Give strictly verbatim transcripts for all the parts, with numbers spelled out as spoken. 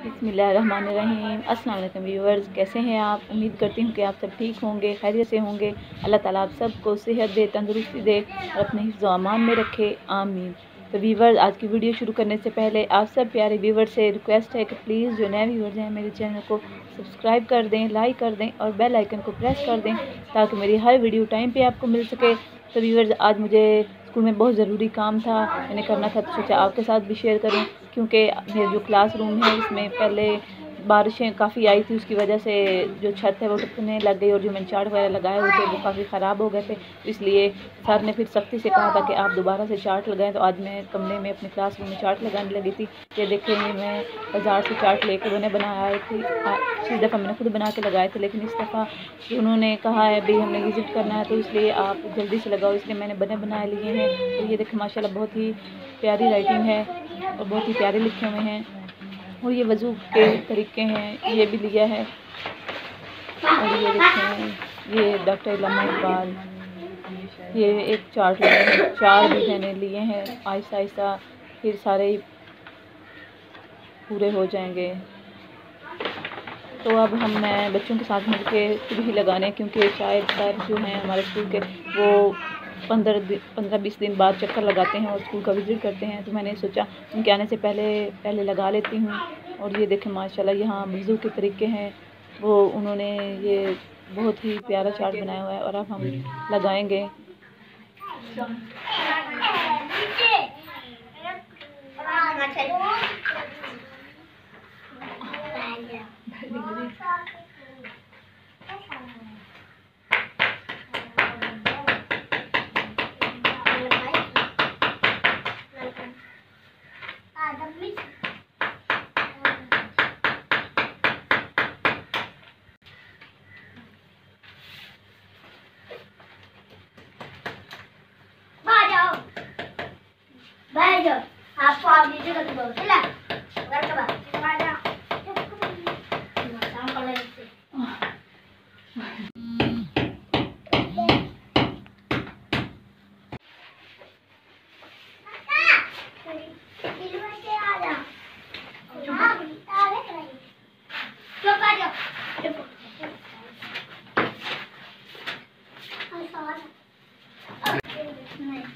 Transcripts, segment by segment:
बिस्मिल्लाहिर्रहमानिर्रहीम। अस्सलाम वालेकुम व्यूअर्स, कैसे हैं आप? उम्मीद करती हूँ कि आप सब ठीक होंगे, खैरियत से होंगे। अल्लाह ताला आप सबको सेहत दे, तंदुरुस्ती दे और अपने हिफ्ज़ व अमान में रखे, आमीन। तो व्यूअर्स, आज की वीडियो शुरू करने से पहले आप सब प्यारे व्यूअर्स से रिक्वेस्ट है कि प्लीज़ जो नए व्यूअर्स हैं मेरे चैनल को सब्सक्राइब कर दें, लाइक कर दें और बेल आइकन को प्रेस कर दें ताकि मेरी हर वीडियो टाइम पे आपको मिल सके। तो व्यूअर्स, आज मुझे स्कूल में बहुत ज़रूरी काम था, मैंने करना था, तो सोचा आपके साथ भी शेयर करूं क्योंकि मेरे जो क्लासरूम है इसमें पहले बारिशें काफ़ी आई थी, उसकी वजह से जो छत है वो टूटने लग गई और जो मैंने चार्ट वगैरह लगाए हुए थे वो काफ़ी ख़राब हो गए थे। इसलिए सर ने फिर सख्ती से कहा था कि आप दोबारा से चार्ट लगाएं। तो आज मैं कमरे में अपने क्लासरूम में चार्ट लगाने लगी थी। ये देखें, मैं बाज़ार से चार्ट लेकर उन्हें बनाया आई थी। पिछली दफ़ा मैंने खुद बना के लगाए थे, लेकिन इस दफ़ा उन्होंने कहा है भाई हमने विज़िट करना है तो इसलिए आप जल्दी से लगाओ, इसलिए मैंने बने बनाए लिए हैं। तो ये देखें, माशाल्लाह बहुत ही प्यारी राइटिंग है और बहुत ही प्यारे लिखे हुए हैं। और ये वज़ू के तरीके हैं, ये भी लिया है। और ये देखें, ये डॉक्टर इल्लामा इकबाल, ये एक चार्ट लिए हैं, चार भी मैंने लिए हैं। आहिस्ता आहिस्ता फिर सारे पूरे हो जाएंगे। तो अब हम मैं बच्चों के साथ मिलकर खुद ही लगाने, क्योंकि शायद सर जो हैं हमारे स्कूल के वो पंद्रह पंद्रह बीस दिन बाद चक्कर लगाते हैं और स्कूल का विज़िट करते हैं। तो मैंने सोचा उनके आने से पहले पहले लगा लेती हूँ। और ये देखें माशाल्लाह, यहाँ वज़ू के तरीके हैं, वो उन्होंने ये बहुत ही प्यारा चार्ट बनाया हुआ है और अब हम लगाएंगे। आपको आप लीजिएगा तो बहुत चला घर का बात आ जा शाम कॉलेज से दिलवा से आ जा हां तारे कराई चुप आ जा चुप हां सवाल नहीं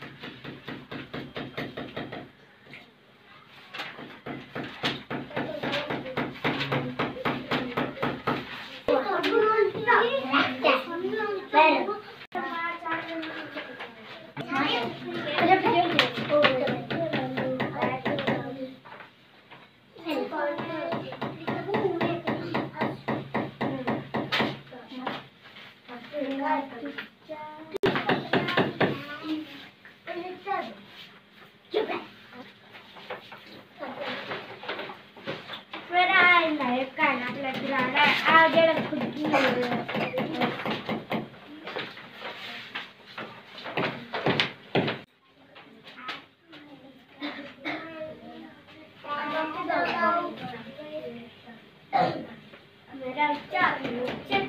मेरा बच्चा चेक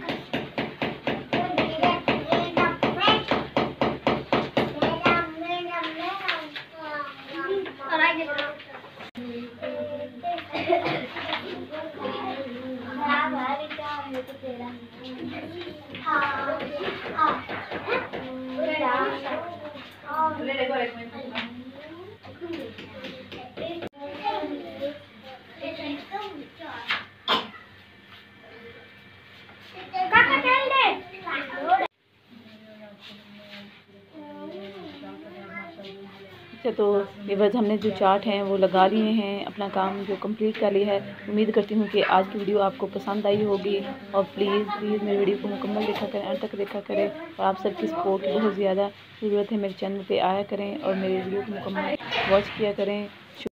अच्छा, तो ये बस हमने जो चार्ट हैं वो लगा लिए हैं, अपना काम जो कंप्लीट कर लिया है। उम्मीद करती हूँ कि आज की वीडियो आपको पसंद आई होगी और प्लीज़ प्लीज़ मेरी वीडियो को मुकम्मल देखा करें, अंत तक देखा करें। और आप सबकी सपोर्ट की बहुत ज़्यादा ज़रूरत है, मेरे चैनल पे आया करें और मेरी वीडियो को मुकम्मल वॉच किया करें।